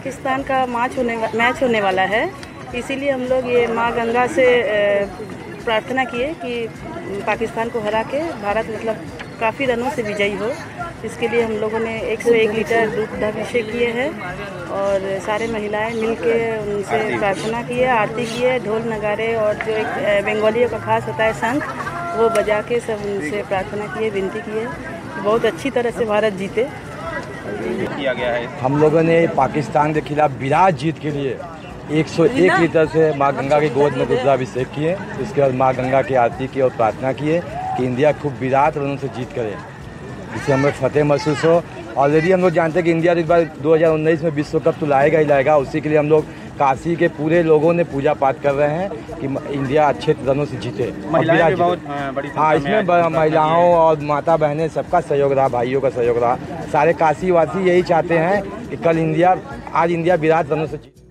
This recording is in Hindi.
पाकिस्तान का मैच होने वाला है, इसीलिए हम लोग ये माँ गंगा से प्रार्थना किए कि पाकिस्तान को हरा के भारत मतलब काफ़ी रनों से विजयी हो। इसके लिए हम लोगों ने 101 लीटर दुग्धाभिषेक किए हैं और सारे महिलाएं मिलके उनसे प्रार्थना की है, आरती की है, ढोल नगाड़े और जो एक बंगालियों का खास होता है शंख, वो बजा के सब उनसे प्रार्थना की है, विनती की है कि बहुत अच्छी तरह से भारत जीते। किया गया है। हम लोगों ने पाकिस्तान के खिलाफ विराट जीत के लिए 101 लीटर से माँ गंगा की गोद में दुग्धाभिषेक किए। इसके बाद माँ गंगा की आरती की और प्रार्थना किए कि इंडिया खूब विराट रनों से जीत करे, जिससे हम लोग फतेह महसूस हो। ऑलरेडी हम लोग जानते हैं कि इंडिया इस बार 2019 में विश्व कप तो लाएगा ही लाएगा। उसी के लिए हम लोग काशी के पूरे लोगों ने पूजा पाठ कर रहे हैं कि इंडिया अच्छे रनों से जीते। महिलाएं भी बहुत बड़ी हाँ, इसमें महिलाओं और माता बहनें सबका सहयोग रहा, भाइयों का सहयोग रहा। सारे काशी वासी यही चाहते हैं कि कल आज इंडिया विराट रनों से जीते।